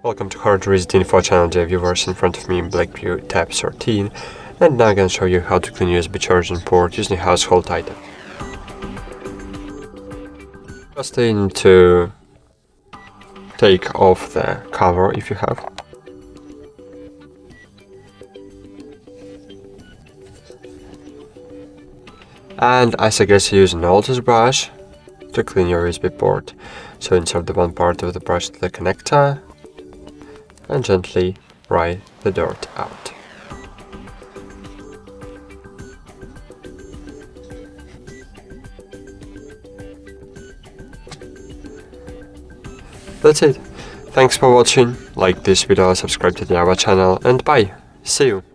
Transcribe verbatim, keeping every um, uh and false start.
Welcome to Hard Reset Info channel, dear viewers. In front of me Blackview Tab thirteen, and now I'm going to show you how to clean U S B charging port using a household item. First you need to take off the cover if you have. And I suggest you use an Altus brush to clean your U S B port. So insert the one part of the brush to the connector and gently pry the dirt out. That's it. Thanks for watching. Like this video, subscribe to our channel, and bye. See you.